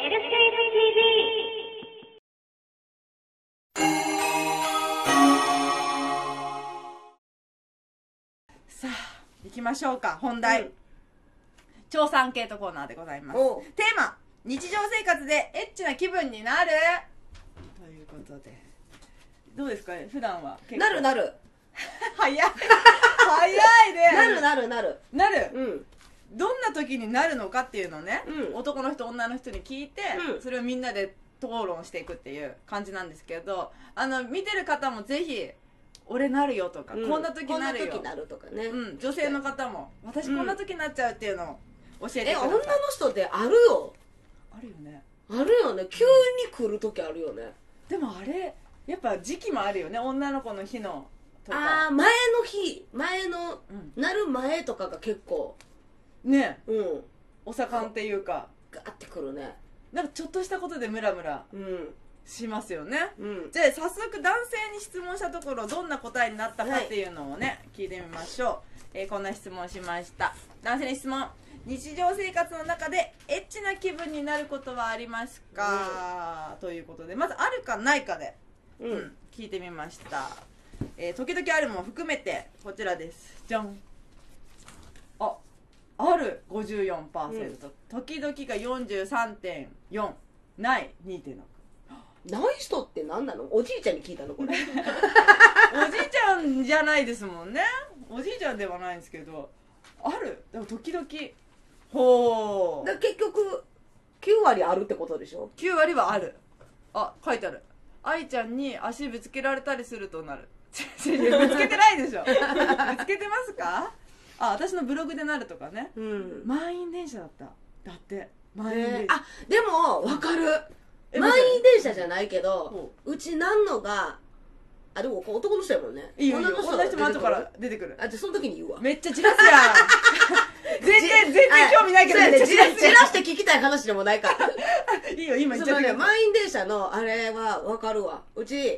さあ行きましょうか。本題、超アンケートコーナーでございます。テーマ、日常生活でエッチな気分になるということで、どうですかね、普段は結構。 なる早い早いね。 なるどんな時になるのかっていうのをね、男の人女の人に聞いて、それをみんなで討論していくっていう感じなんですけど、見てる方もぜひ俺なるよとか、こんな時なるよ、 こんな時なるとかね、 女性の方も私こんな時になっちゃうっていうのを教えてください。 女の人ってあるよ。 あるよね。 あるよね。急に来る時あるよね。 でもあれやっぱ時期もあるよね。女の子の日のとか、 前の日、なる前とかが結構ね、お盛んっていうかガーってくるね。 なんかちょっとしたことでムラムラしますよね。じゃあ早速男性に質問したところ、どんな答えになったかっていうのをね、聞いてみましょう。こんな質問しました。男性に質問。日常生活の中でエッチな気分になることはありますか、ということで、まずあるかないかで、聞いてみました。時々あるも含めてこちらです。じゃん。ある 54%、時々が 43.4%、ない 2.6%。 ない人って何なの？おじいちゃんに聞いたのこれ。 おじいちゃんじゃないですもんね。おじいちゃんではないんですけど、ある。でも時々。ほう。 だから結局9割あるってことでしょ。 9割はある。書いてある。愛ちゃんに足ぶつけられたりするとなる。ぶつけてないでしょ。ぶつけてますか？私のブログでなるとかね。満員電車だった。だって満員電車。 でも分かる。満員電車じゃないけど、うちなんのが、でも男の人やもんね。 いいよいいよ。女の人も後から出てくる。 じゃあその時に言うわ。 めっちゃ散らすやん。全然興味ないけど、めっちゃ散らして聞きたい話でもないから。 いいよ、今言っちゃったけど。 満員電車のあれは分かるわ。うち、エ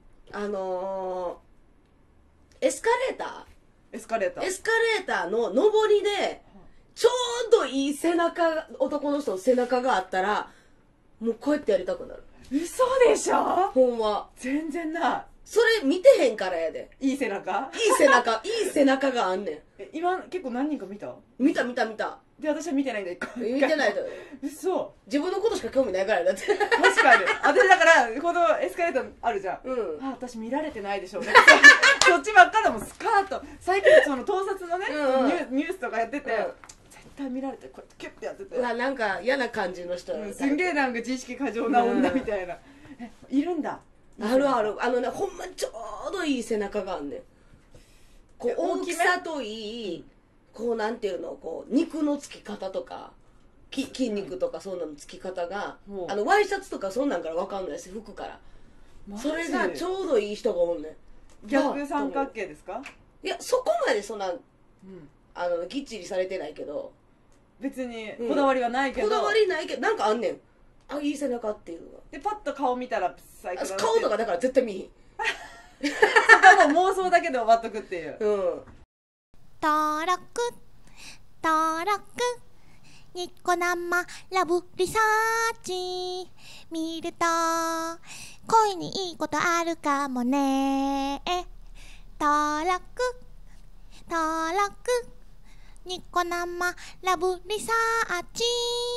スカレーターの上りで、ちょうどいい男の人の背中があったら、もうこうやってやりたくなる。 嘘でしょ？ ほんま。 全然ない。 それ見てへんからやで。 いい背中いい背中があんねん。 今結構何人か見た。 で、 私は見てないんだよ。 見てないと。 嘘。 自分のことしか興味ないからだって。 確かに。私だから、このエスカレーターあるじゃん。私見られてないでしょうね。そっちばっかでもスカート。最近その盗撮のね、ニュースとかやってて、絶対見られて、こうやってキュッてやってて。 なんか嫌な感じの人。 すんげえなんか自意識過剰な女みたいな。いるんだ。 あるある。ほんまちょうどいい背中があんねん。こう大きさといい、こうなんていうの、こう肉のつき方とか筋肉とかそんなのつき方が、ワイシャツとかそんなんから分かんないし、服から。それがちょうどいい人がおんねん。 逆三角形ですか？ いや、そこまでそんなきっちりされてないけど、 別にこだわりはないけど、 こだわりないけどなんかあんねん。いい背中っていうのが。 でパッと顔見たら最高だな。 顔とかだから絶対見ひん。 そこはもう妄想だけで終わっとくっていう。 登録ニコ生ラブリサーチ見ると恋にいいことあるかもね。登録ニコ生ラブリサーチ